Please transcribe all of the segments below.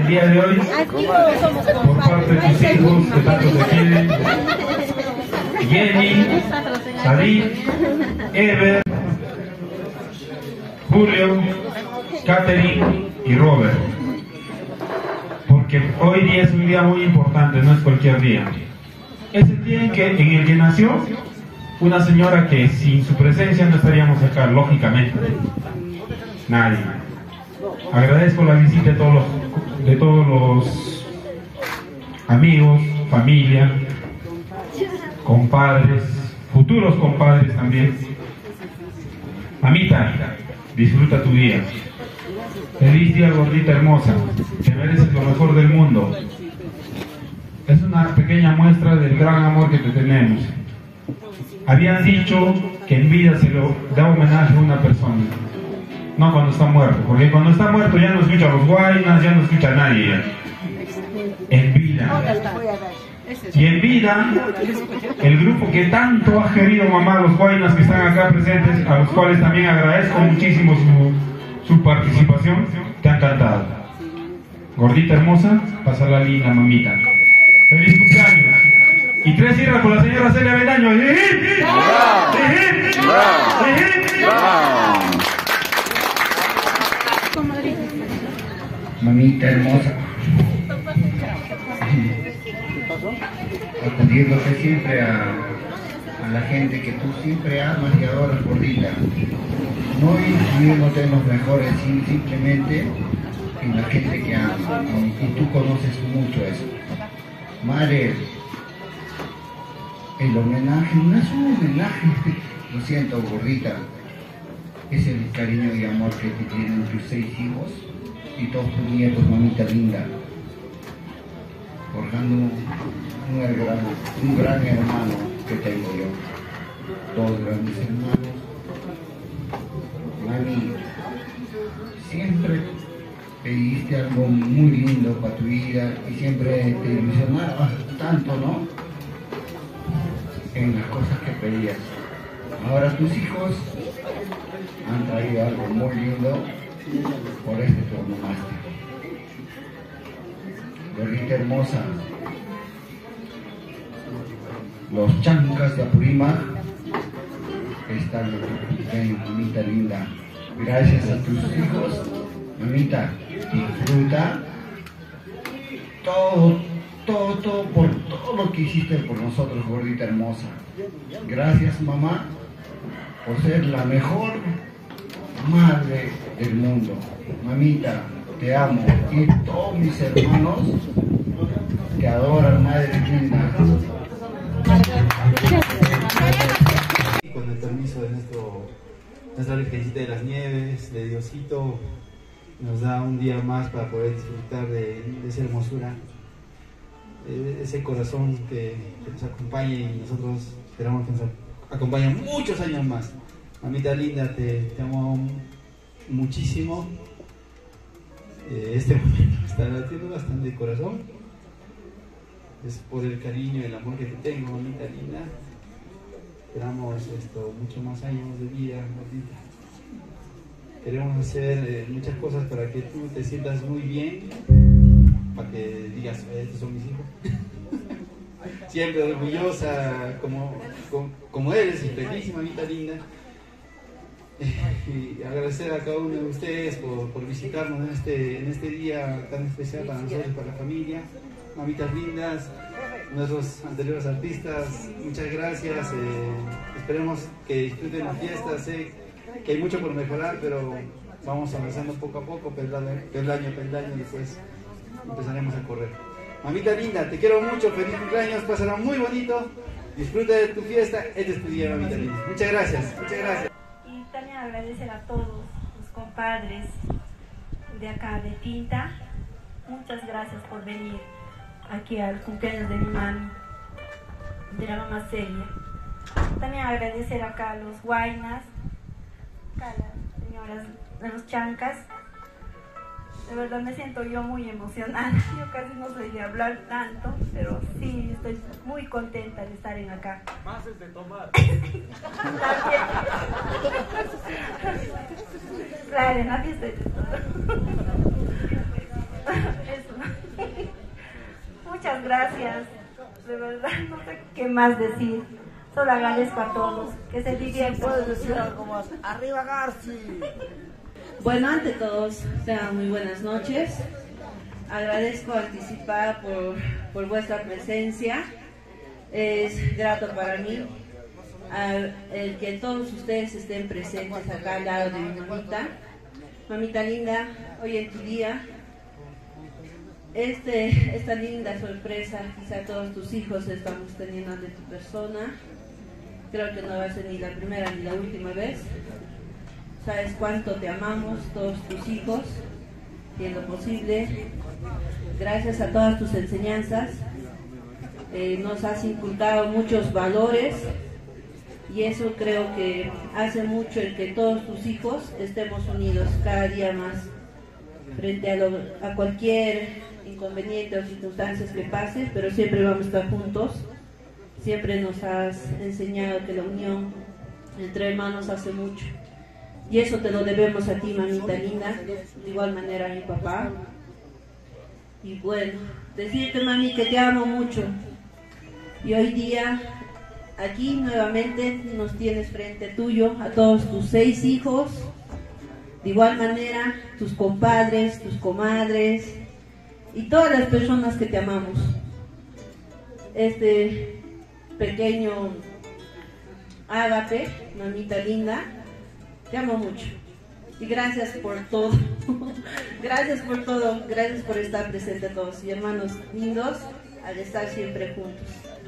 día de hoy por parte de tus hijos que tanto te quieren, Jenny, Sadid, Ever, Julio, Catherine y Robert, porque hoy día es un día muy importante, no es cualquier día. Es el día en el que nació una señora que sin su presencia no estaríamos acá, lógicamente. Nadie. Agradezco la visita de todos los amigos, familia, compadres, futuros compadres también. Mamita, disfruta tu día. Feliz día, gordita hermosa. Te mereces lo mejor del mundo. Es una pequeña muestra del gran amor que te tenemos. Habían dicho que en vida se lo da homenaje a una persona, no cuando está muerto, porque cuando está muerto ya no escucha a los guaynas, ya no escucha a nadie. En vida. Y en vida, el grupo que tanto ha querido mamá, los guaynas que están acá presentes, a los cuales también agradezco muchísimo su participación, te han cantado. Gordita hermosa, pásala linda, mamita. ¡Feliz cumpleaños! Y 3 cierras con la señora Celia Bendaño. Mamita hermosa, atendiéndote siempre a la gente que tú siempre amas y adoras, gordita, no incluyéndote en los mejores, sino simplemente en la gente que amas, y tú conoces mucho eso. Madre, el homenaje no es un homenaje, lo siento, gordita, es el cariño y amor que te tienen tus 6 hijos y todos tus nietos, mamita linda, forjando un gran hermano que tengo yo, 2 grandes hermanos. Mami, siempre pediste algo muy lindo para tu vida y siempre te ilusionabas tanto, ¿no?, en las cosas que pedías. Ahora tus hijos han traído algo muy lindo, por este tu onomástico. Gordita hermosa, los chancas de Apurímac están en tu cumpleaños, mamita linda. Gracias a tus hijos, mamita, disfruta todo por todo lo que hiciste por nosotros, gordita hermosa. Gracias, mamá, por ser la mejor madre del mundo. Mamita, te amo, y todos mis hermanos te adoran, madre linda. Con el permiso de nuestra Virgencita de las Nieves, de Diosito, nos da un día más para poder disfrutar de esa hermosura, ese corazón que nos acompaña, y nosotros esperamos que nos acompañe muchos años más. Mamita linda, te amo muchísimo. Este momento me está latiendo bastante el corazón. Es por el cariño y el amor que te tengo, mamita linda. Esperamos muchos más años de vida, gordita. Queremos hacer muchas cosas para que tú te sientas muy bien, para que digas, estos son mis hijos. Siempre orgullosa como eres, y feliz, mamita linda. Y agradecer a cada uno de ustedes por visitarnos en este día tan especial para nosotros, para la familia. Mamitas lindas, nuestros anteriores artistas, muchas gracias. Esperemos que disfruten la fiesta. Sé que hay mucho por mejorar, pero vamos avanzando poco a poco, peldaño, y después empezaremos a correr. Mamita linda, te quiero mucho, feliz cumpleaños, pásala muy bonito, disfruta de tu fiesta, este es tu día, mamita linda. Muchas gracias, muchas gracias. Y también agradecer a todos los compadres de acá de Tinta. Muchas gracias por venir aquí al cumpleaños de mi mami, de la mamá Celia. También agradecer acá a los guaynas, acá a las señoras de los chancas. De verdad me siento yo muy emocionada. Yo casi no soy de hablar tanto, pero sí estoy muy contenta de estar en acá. Más es de tomar. Claro, en la fiesta es de todo. Eso. muchas gracias. De verdad, no sé qué más decir. Solo agradezco a todos. Que se diviertan. Puedes decir algo más. ¡Arriba Garci! Bueno, ante todos, sean muy buenas noches. Agradezco anticipada por vuestra presencia. Es grato para mí el que todos ustedes estén presentes acá al lado de mi mamita. Mamita linda, hoy en tu día, esta linda sorpresa, quizá todos tus hijos estamos teniendo ante tu persona. Creo que no va a ser ni la primera ni la última vez. Sabes cuánto te amamos, todos tus hijos, y en lo posible, gracias a todas tus enseñanzas, nos has inculcado muchos valores, y eso creo que hace mucho el que todos tus hijos estemos unidos cada día más frente a cualquier inconveniente o circunstancias que pasen, pero siempre vamos a estar juntos. Siempre nos has enseñado que la unión entre hermanos hace mucho, y eso te lo debemos a ti, mamita linda, de igual manera a mi papá. Y bueno, decirte, mami, que te amo mucho, y hoy día aquí nuevamente nos tienes frente tuyo a todos tus 6 hijos, de igual manera tus compadres, tus comadres y todas las personas que te amamos. Este pequeño Ágape, mamita linda, te amo mucho y gracias por todo. Gracias por todo, gracias por estar presente a todos, y hermanos lindos, al estar siempre juntos.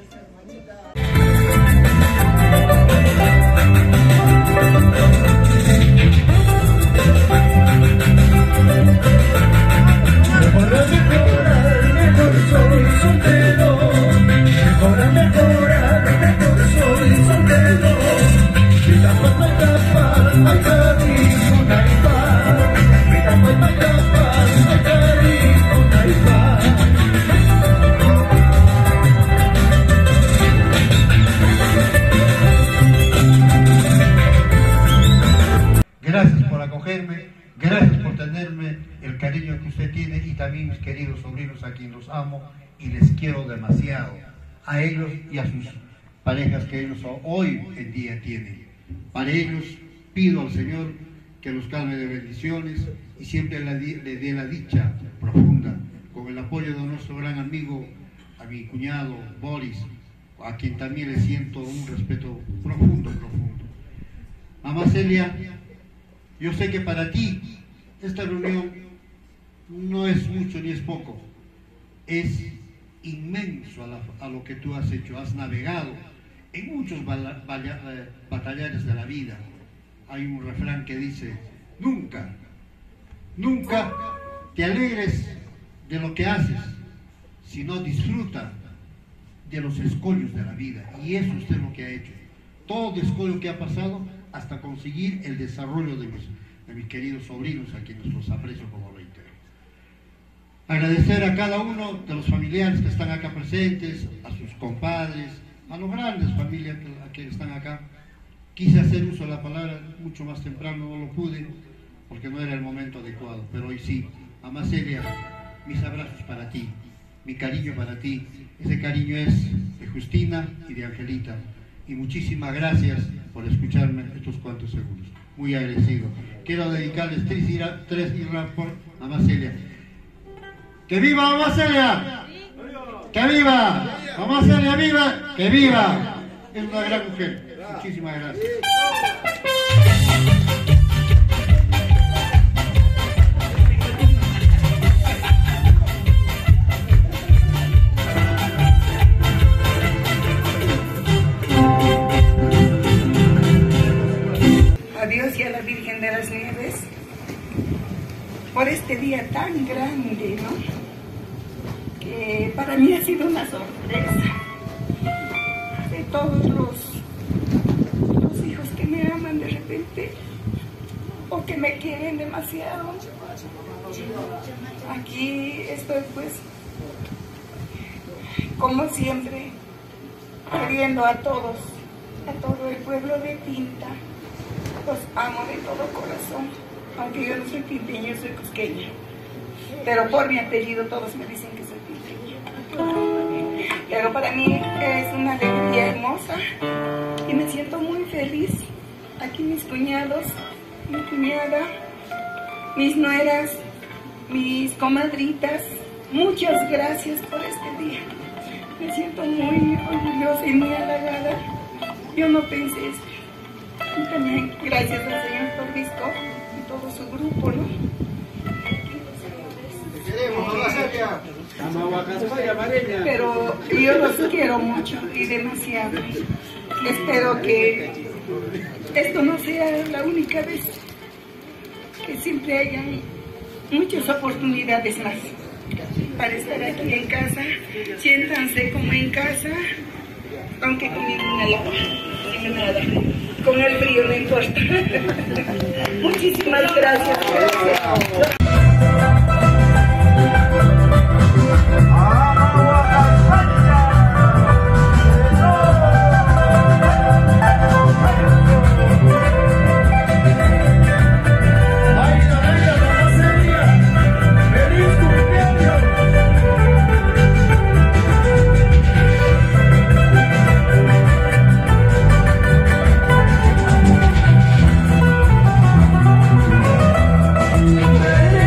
Gracias por acogerme, gracias por tenerme, el cariño que usted tiene, y también mis queridos sobrinos a quienes los amo y les quiero demasiado, a ellos y a sus parejas que ellos hoy en día tienen. Para ellos pido al Señor que los calme de bendiciones y siempre le dé la dicha profunda, con el apoyo de nuestro gran amigo, a mi cuñado Boris, a quien también le siento un respeto profundo. Mamá Celia, yo sé que para ti esta reunión no es mucho ni es poco, es inmenso a lo que tú has hecho. Has navegado en muchos batallares de la vida. Hay un refrán que dice: nunca te alegres de lo que haces, sino disfruta de los escollos de la vida. Y eso usted es lo que ha hecho, todo escollo que ha pasado hasta conseguir el desarrollo de mis queridos sobrinos, a quienes los aprecio como reitero. Agradecer a cada uno de los familiares que están acá presentes, a sus compadres, a los grandes familias que están acá. Quise hacer uso de la palabra mucho más temprano, no lo pude porque no era el momento adecuado, pero hoy sí. Mamá Celia, mis abrazos para ti, mi cariño para ti. Ese cariño es de Justina y de Angelita, y muchísimas gracias por escucharme estos cuantos segundos. Muy agradecido. Quiero dedicarles 3 irras por Mamá Celia. ¡Que viva Mamá Celia! ¡Que viva! ¡Mamá Celia viva! ¡Que viva! Es una gran mujer. Muchísimas gracias. A Dios y a la Virgen de las Nieves por este día tan grande, ¿no? Que para mí ha sido una sorpresa de todos los hijos que me aman de repente o que me quieren demasiado. Aquí estoy pues como siempre queriendo a todo el pueblo de Pinta. Los amo de todo corazón, aunque yo no soy pinteña, yo soy cusqueña, pero por mi apellido todos me dicen que soy pinteña. pero para mí es una alegría hermosa y me siento muy feliz. Aquí mis cuñados, mi cuñada, mis nueras, mis comadritas, muchas gracias por este día. Me siento muy orgullosa y muy halagada. Yo no pensé esto. Y también gracias al señor Tordisco y todo su grupo, ¿no? Pero yo los quiero mucho y demasiado. Espero que esto no sea la única vez, que siempre hayan muchas oportunidades más para estar aquí en casa. Siéntanse como en casa, aunque comiendo una lava, sin nada, con el frío no importa. Muchísimas gracias. ¡Feliz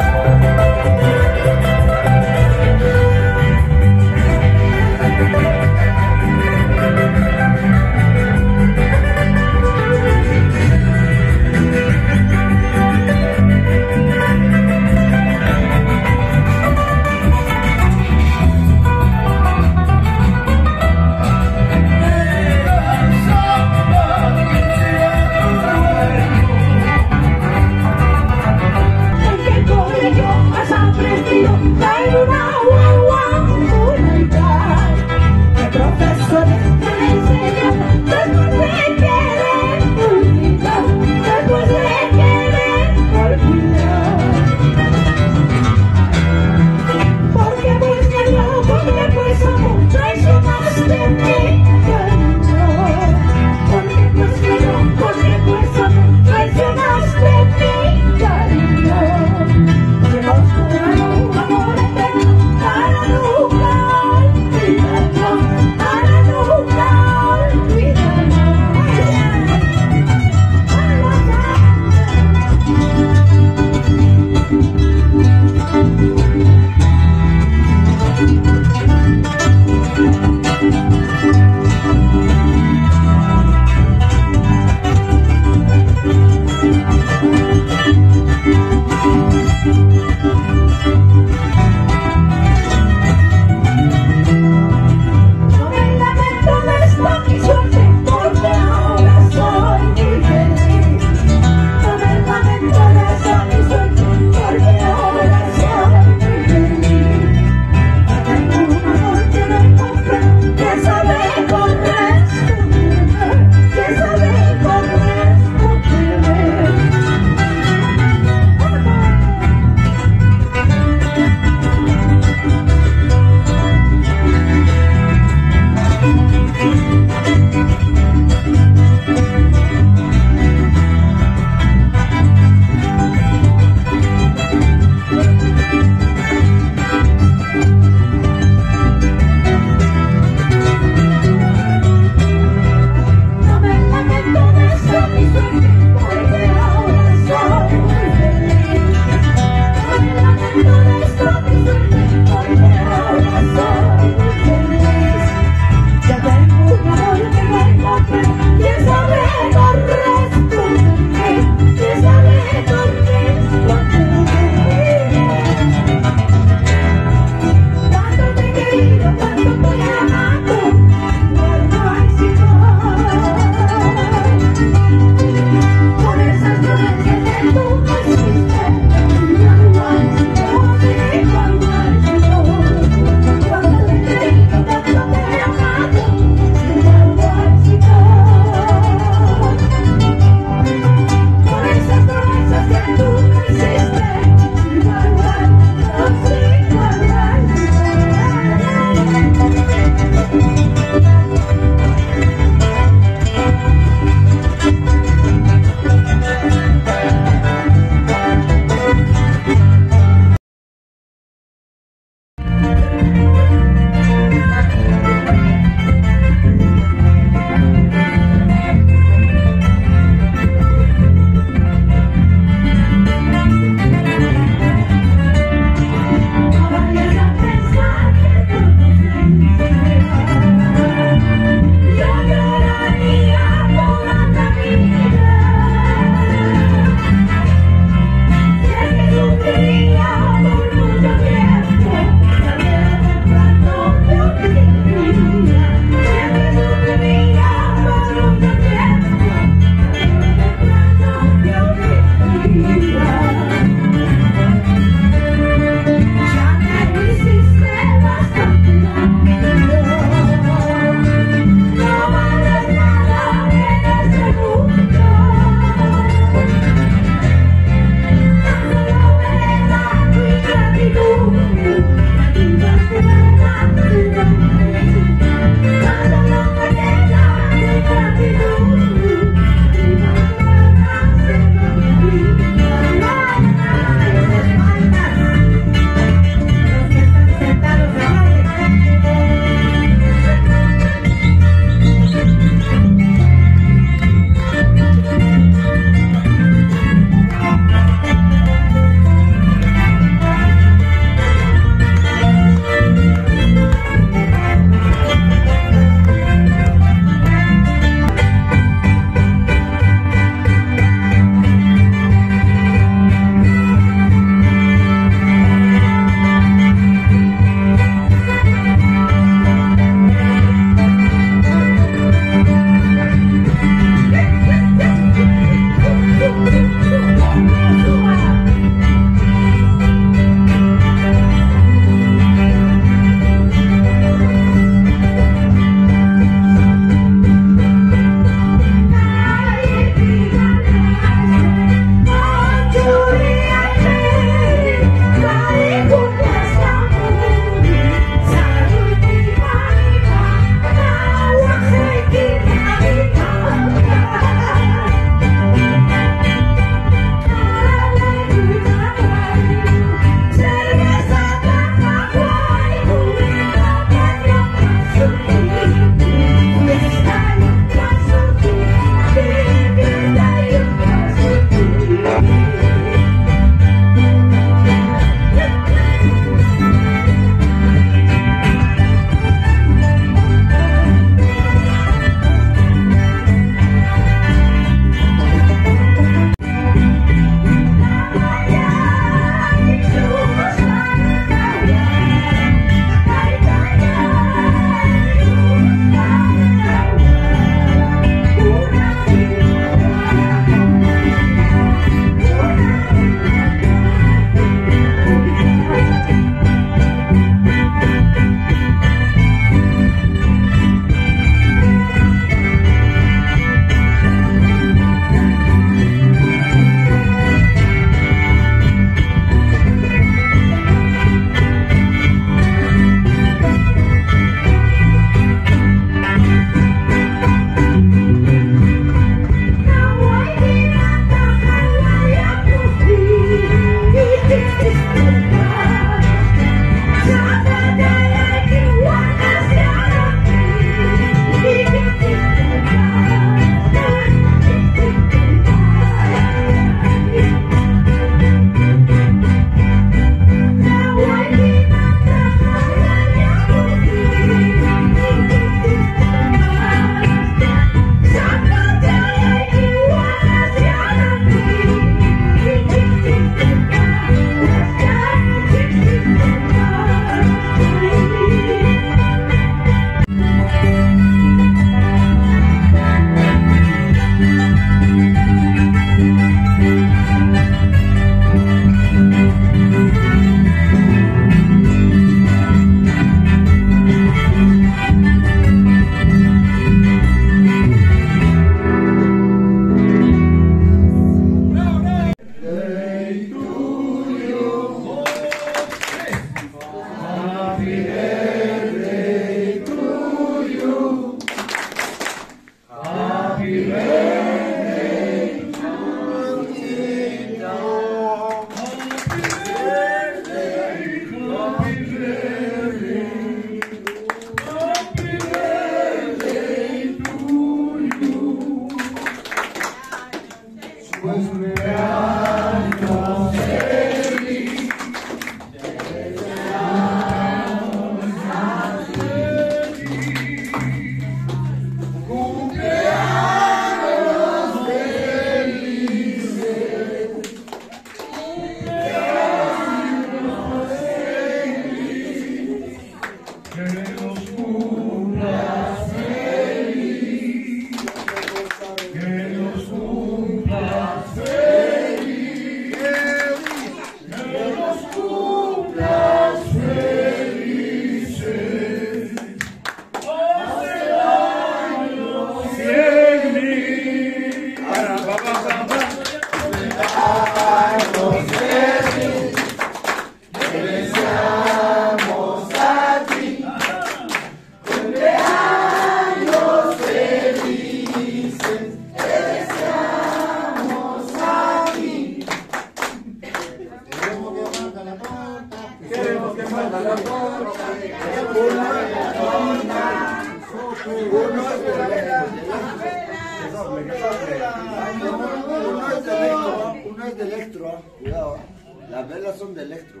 Uno es de electro, cuidado. Las velas son de electro.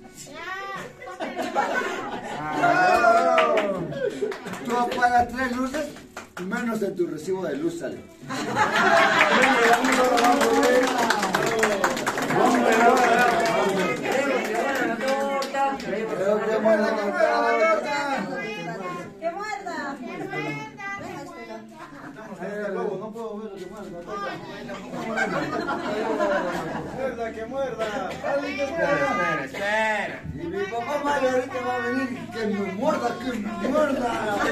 Tú apagas 3 luces, menos de tu recibo de luz sale. ¡Que muerda! No puedo ver lo que muerda. Muerda, que muerda. Espera. Y mi papá Mario ahorita va a venir, que me muerda, que me muerda.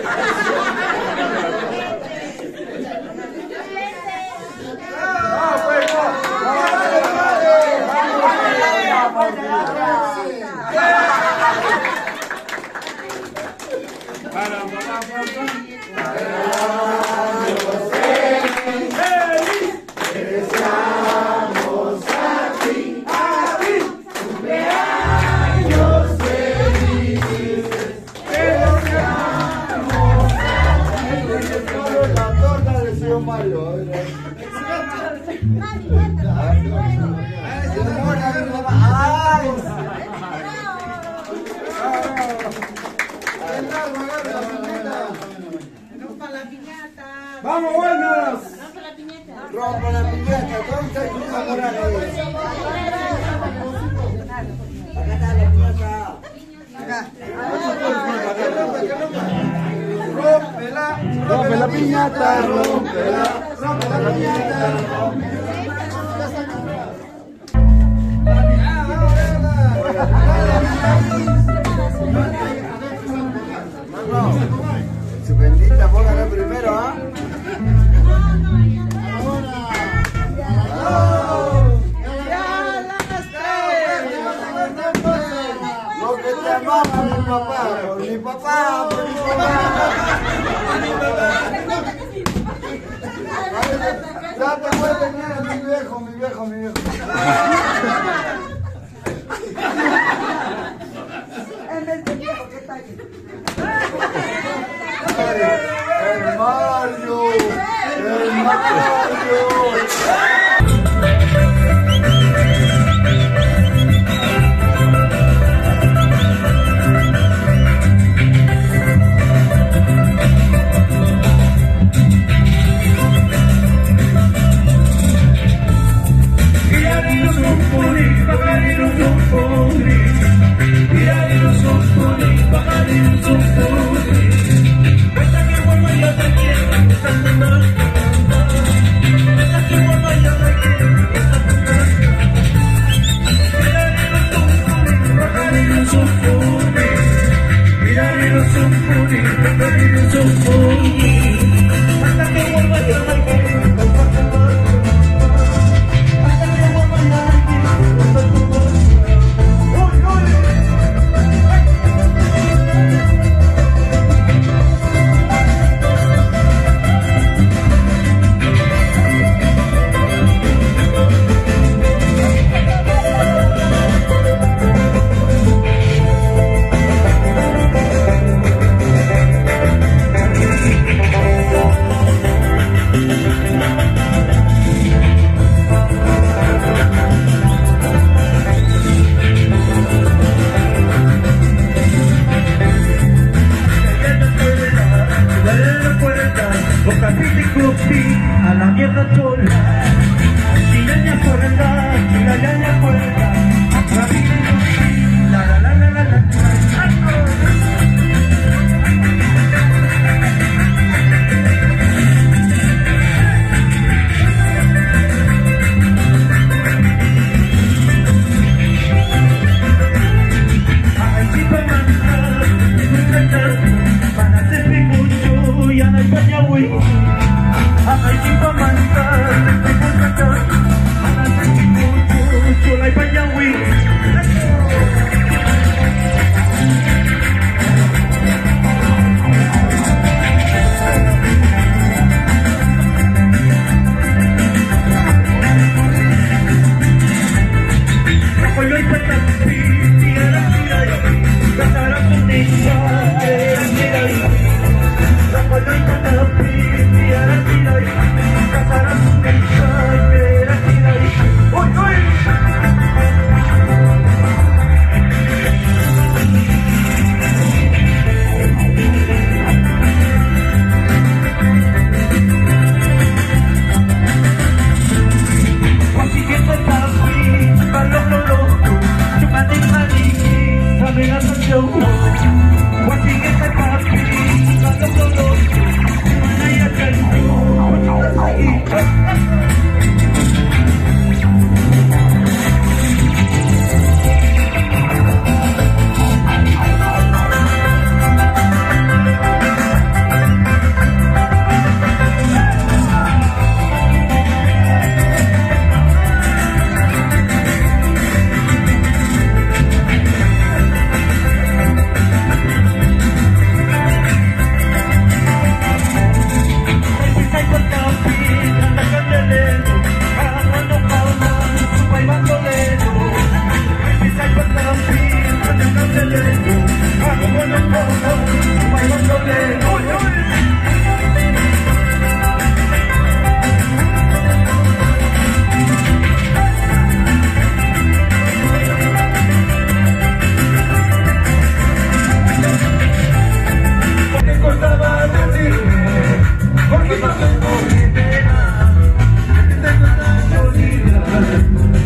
¡Vamos, buenas! Rompa la piñata, ¿dónde está tu camarada? Acá está la piñata. Acá. Rompe la piñata, rompe la piñata. Su bendita, póngala primero, ¿ah? Lo que te amaba mi papá, por mi papá, por mi papá. Ya te voy a tener mi viejo, mi viejo, mi viejo. El Mario, el Mario. Hasta que vuelva yo te quiero,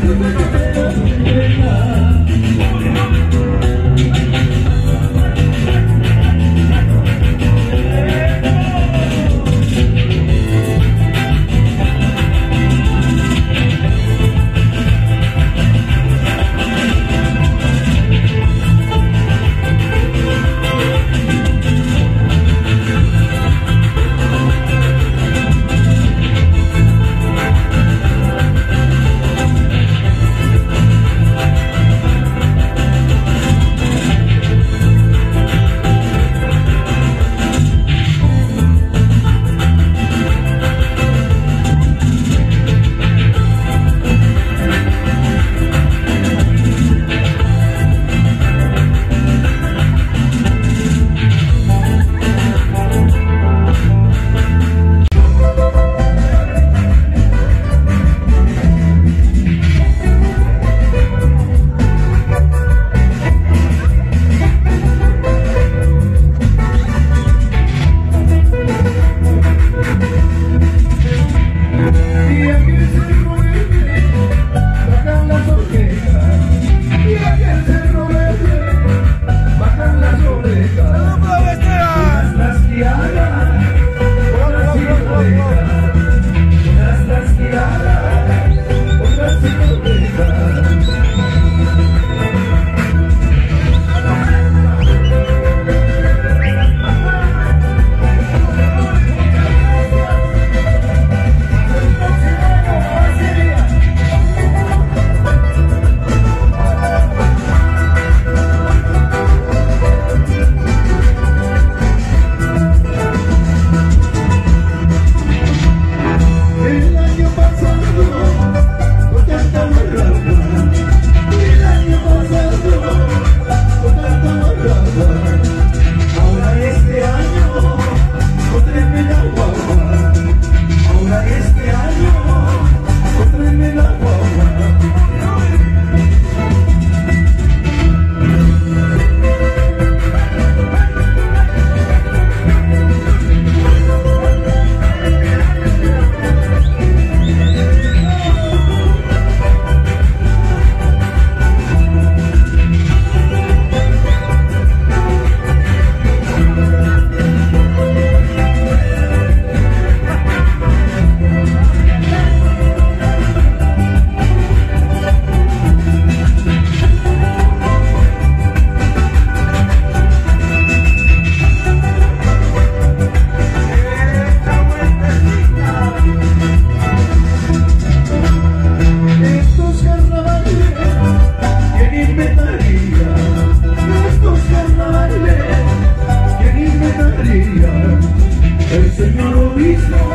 El Señor obispo